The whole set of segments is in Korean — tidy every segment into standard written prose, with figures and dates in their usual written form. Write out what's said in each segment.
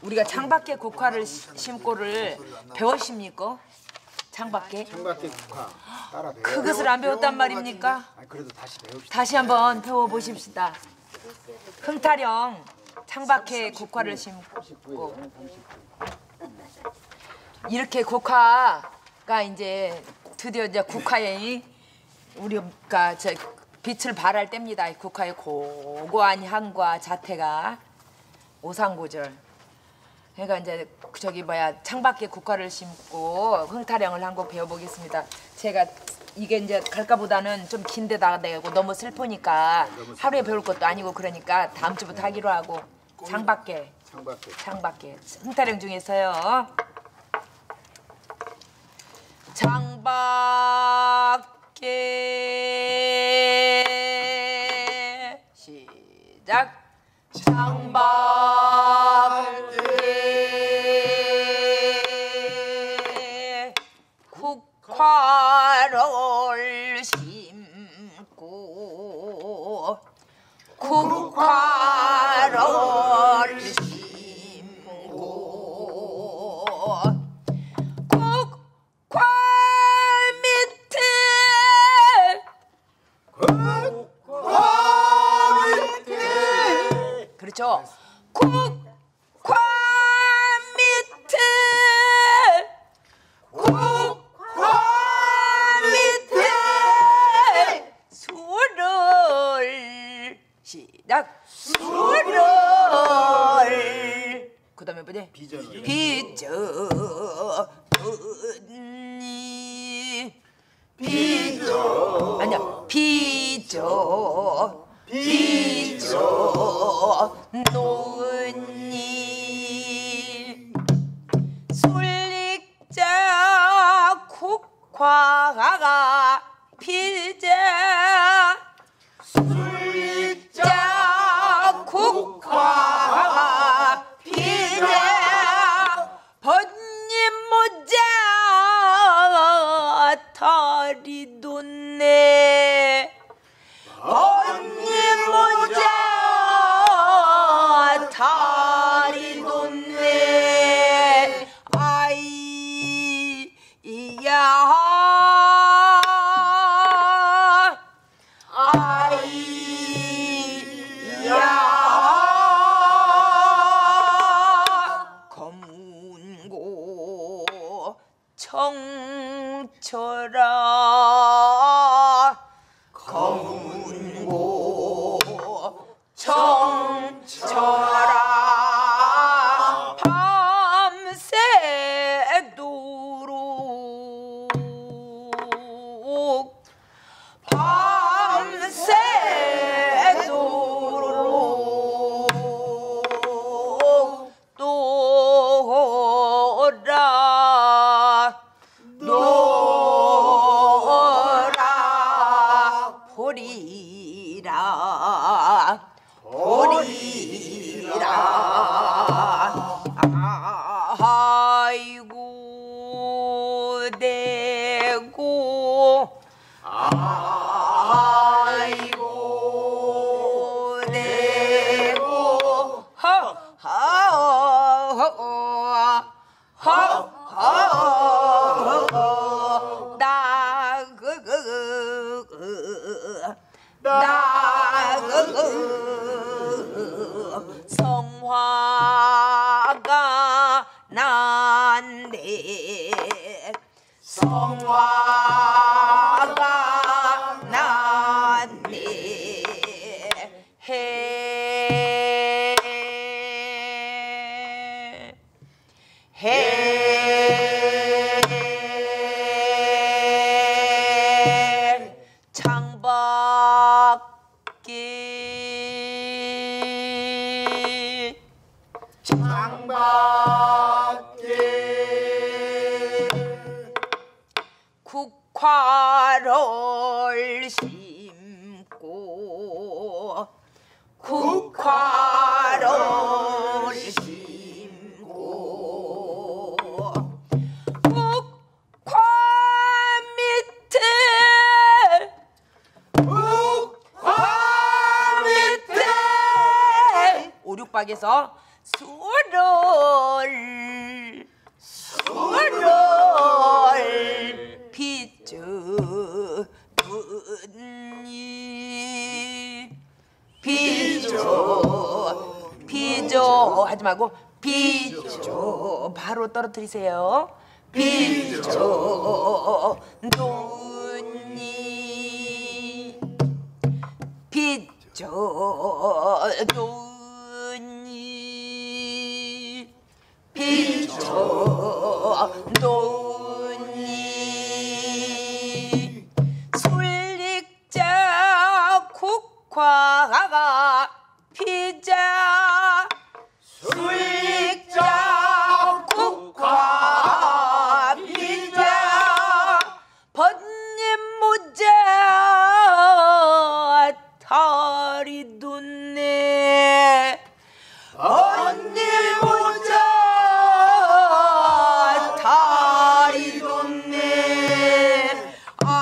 우리가 창밖에 국화를 심고를 배웠습니까? 창밖에? 창밖에 국화 따라 배워. 그것을 안 배웠단 말입니까? 그래도 다시 배웁시다. 다시 한번 배워보십시다. 흥타령 창밖에 국화를 심고 이렇게 국화가 이제 드디어 이제 국화에 우리가 저 빛을 발할 때입니다. 국화의 고고한 향과 자태가 오상고절. 그러니까 이제 저기 뭐야 창밖에 국화를 심고 흥타령을 한 곡 배워보겠습니다. 제가 이게 이제 갈까보다는 좀 긴데다가 내고 너무 슬프니까 하루에 배울 것도 아니고 그러니까 다음 주부터 하기로 하고 창밖에 흥타령 중에서요. 창밖에 시작. 창밖에 국화를 심고 국화를 심고 국화 밑에 그렇죠. 국화 밑에 술을 시작. 술을 그다음에 뭐지? 빚어 노은이 술릭자 국화가 필자 술릭자 국화가 필자 번님 모자 다리 돋네 번님 모자 다리 돋네 검은고 청철아 검은고 청철아 밤새도록 아이고 내고 아이고 내고 성화가 난데 성화가 난데 창밖에 국화를 심고 국화를 심고 국화 밑에 오륙박에서 술을 술을 비추니 비조 하지 말고 비조 바로 떨어뜨리세요. 비조 눈이 비조 눈이 비조 눈이 술릭자 국화가 피자 술릭자 국화 피자 번님 모자 다리 돋네 번님 모자 다리 돋네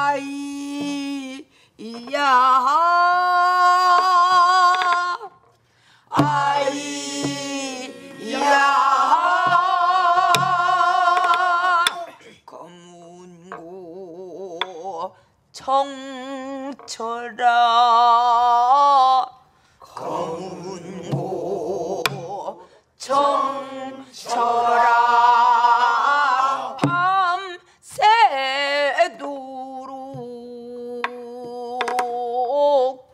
검은고 청철아 검은고 청철아 밤새도록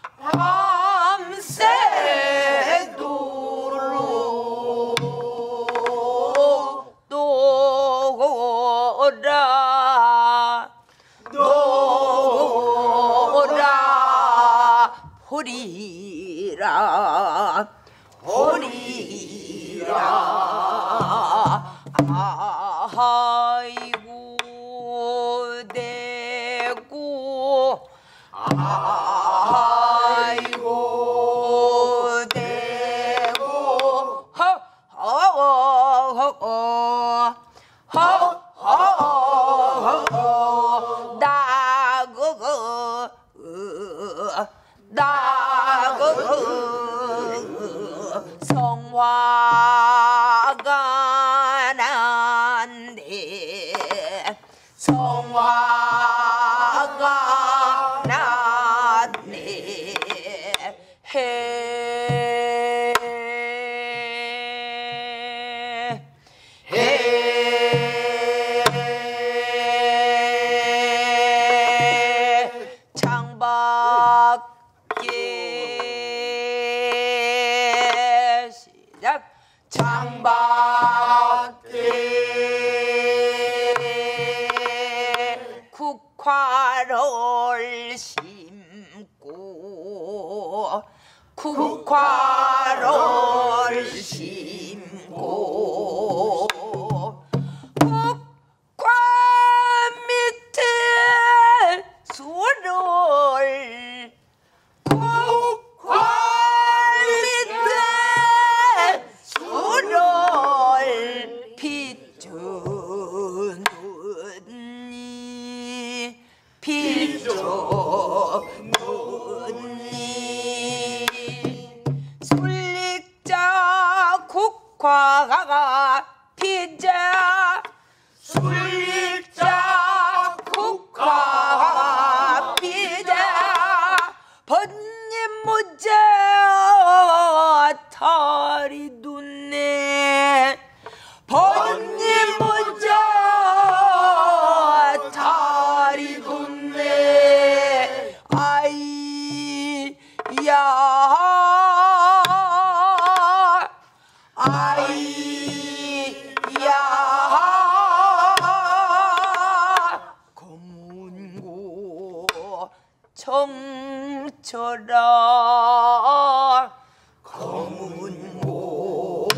노라 호리라 아이고 대고 아이고 대고 성화가 난데 성화가 났네 창밖에 시작 창밖에 국화를 심고 국화를 심고 국화 밑에 술을 국화 밑에 술을 비추느니 비추느니 술릭자 국화가 피자 술릭자 국화가 피자 번님 모자 다리 돋네 번님 모자 다리 돋네 검은고 청철아 검은고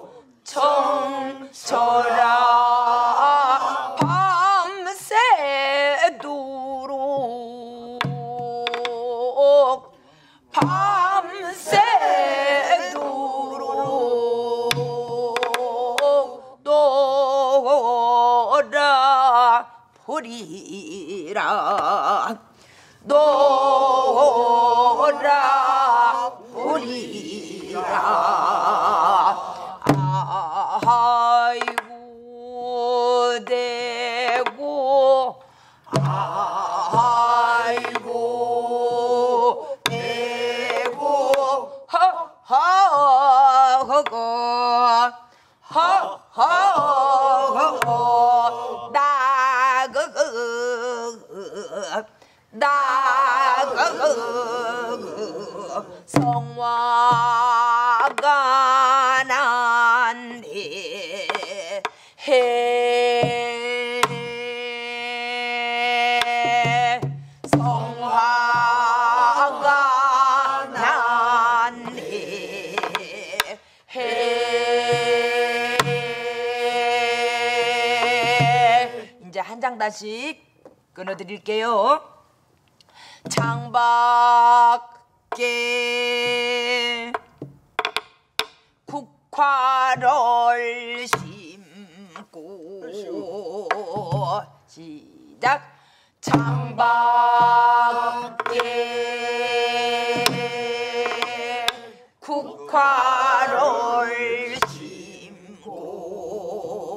청철아 밤새도록 밤새도록 노라 보리라 노라 보리라 장단식 끊어드릴게요. 창밖에 국화를 심고 시작. 창밖에 국화를 심고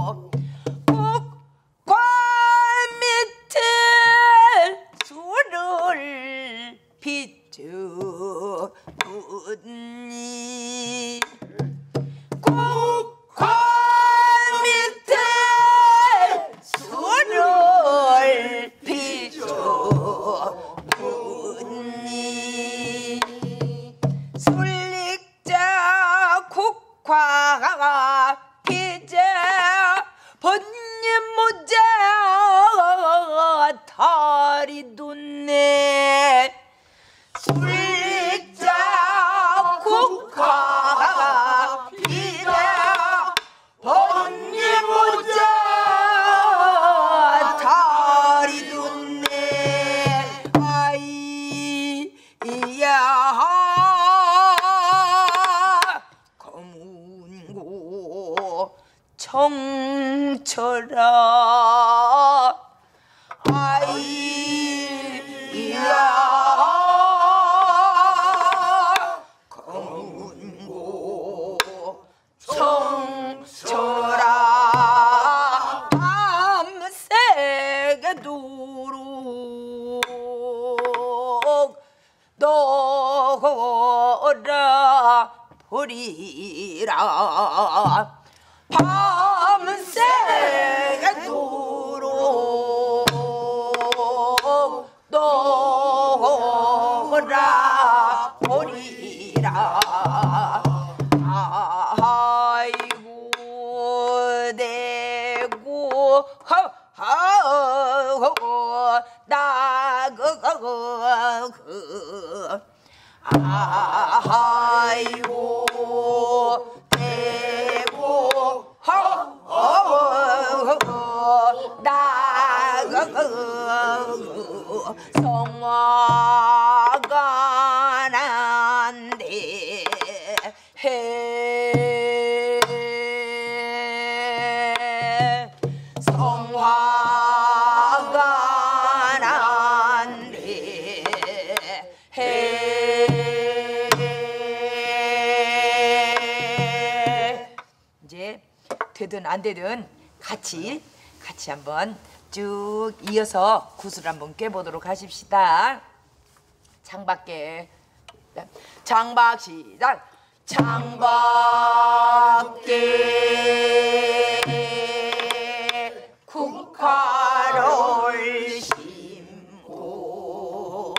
국화 밑에 술을 비추니 국화 밑에 술을 비추니 술릭자 국화가 피자 번님 모자 다리 돋네. 술릭자 국화가 피자 번님 모자 다리 돋네. 아이야 검은고 청철아 아이야 검은고 청철아 밤새도록 너라 버리라 밤새도록 너라 버리라. 아이고 대고 나그 아이고 대고 나그 성화가 난데 해 성화가 난데 해 이제 되든 안 되든 같이 한번 쭉 이어서 구슬 한번 꿰보도록 하십시다. 창밖에 창밖 시작. 창밖에 국화를 심고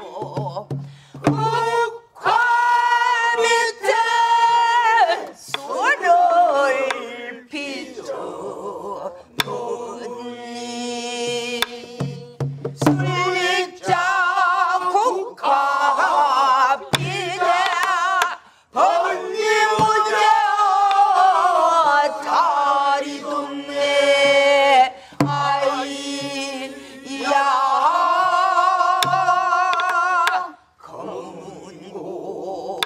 국화 밑에 술을 비추니 술릭자 국화 비대 번님 모자 다리 돋네. 아이야 검은고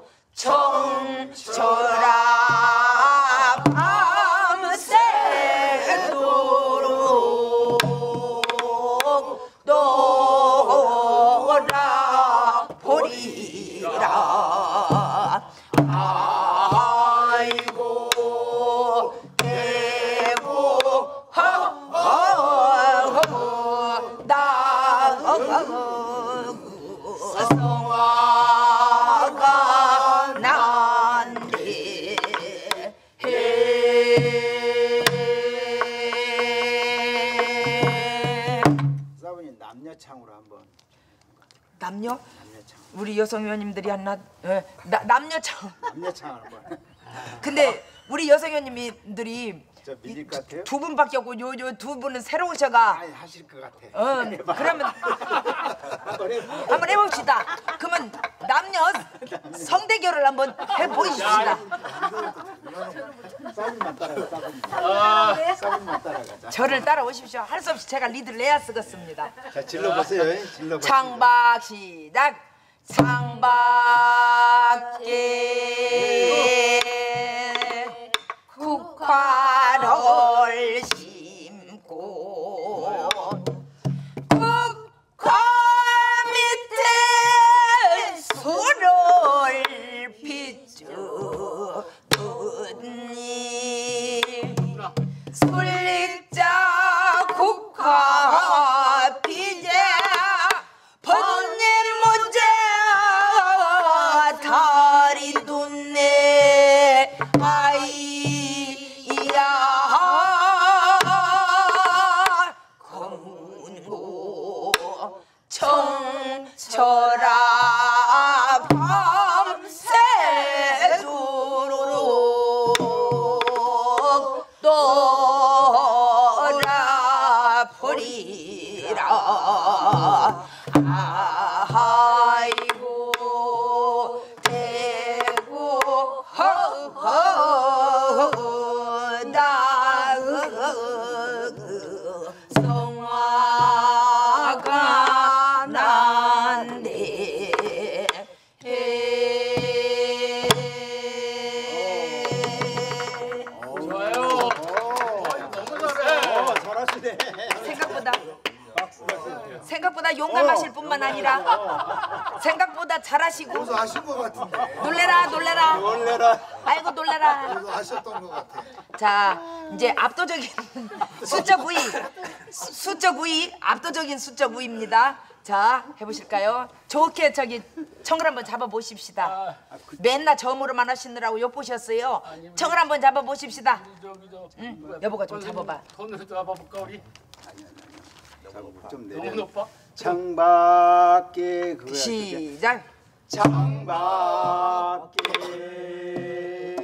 청철아 밤새도록 너라 버리라. 아이고 대고 나그 성화가 난데 사부님 남녀창으로 한번. 남녀? 남녀창. 우리 여성 의원님들이 하나 남녀창. 남녀창 한번. 근데 우리 여성 의원님들이 저 밀릴 것 같아요? 두 분밖에 없고 요 두 분은 새로 오셔가. 아니 하실 것 같아. 그러면 한번 해봅시다. 그러면 남녀 성대결을 한번 해보십시다. 싸움만 따라가. 싸움만 따라가자. 저를 따라오십시오. 할 수 없이 제가 리드를 내야 쓰겠습니다. 자 질러보세요. 질러보세요. 창박 시작. 창밖에 국화를 심고 국화 밑에 술을 비추니 술릭자 국화 비제 번일 문제 다리 돋네 아이야 검은고 청철아 밤새도록 놀아버리라 아이고 대고 허허나 성화가 난데 좋아요. 너무 잘해. 잘하시네. 생각보다 용감하실 뿐만 아니라 생각보다 잘하시고 그래서 하신 것 같은데. 놀래라 놀래라. 아이고 놀래라. 그래서 하셨던 것 같아. 자 이제 압도적인 수적 우위 압도적인 수적 우위입니다. 자 해보실까요? 좋게 저기 청을 한번 잡아보십시다. 맨날 점으로만 하시느라고 욕보셨어요. 청을 한번 잡아보십시다. 여보가 좀 잡아봐. 돈으로 잡아볼까 우리? 좀 너무 내려. 높아? 창밖에 그거야. 시작. 창밖에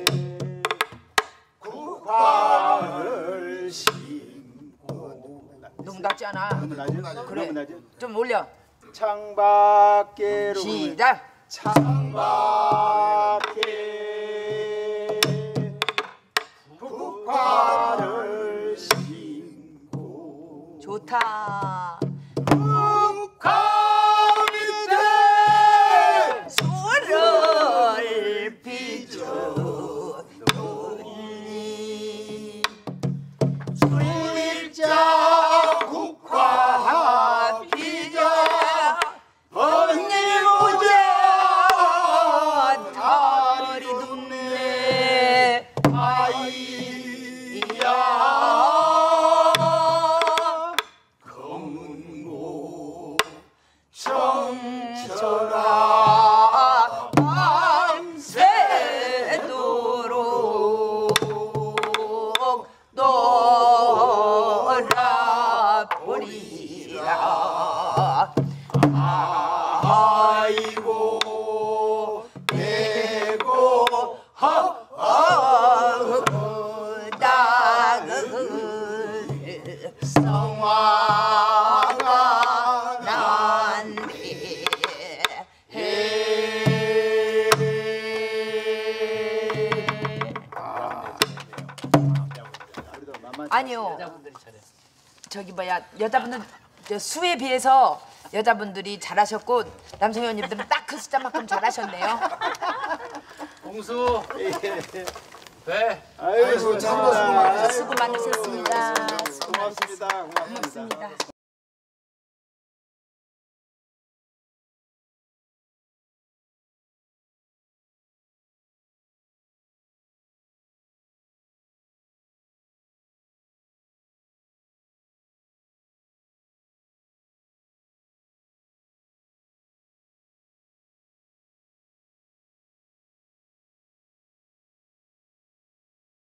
국화를 심고. 너무 낮지 않아. 너무 낮아? 그래. 너무 낮아? 좀 올려. 창밖에로. 시작. 창밖에 국화를 심고. 좋다. 국화 밑에 술을 비추니 술자 국화 비자 번일 무제 다리 돋네 아이야 검은고 청철아 밤새도록 놀아버리라 아이고 대고 성화가 난데 아니요. 저기 뭐야 여자분들 저 수에 비해서 여자분들이 잘하셨고 남성 회원님들은 딱 그 숫자만큼 잘하셨네요. 공수. 네. 아이고 참고 수고 많으셨습니다. 수고 많으셨습니다. 고맙습니다. 고맙습니다.